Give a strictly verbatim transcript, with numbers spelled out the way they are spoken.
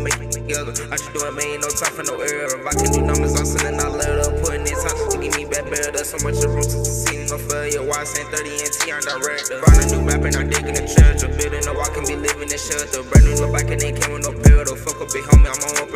make it together. I just do it, man, ain't no time for no error. If I can do numbers, I'm sending out letter. Putting in time to give me back better. There's so much room to see no failure. Why I send thirty N T on director. Find a new map and I dig in the treasure. Building up, I can be living in shelter. Brand new look back and they came with no pill. Fuck a big homie, I'm on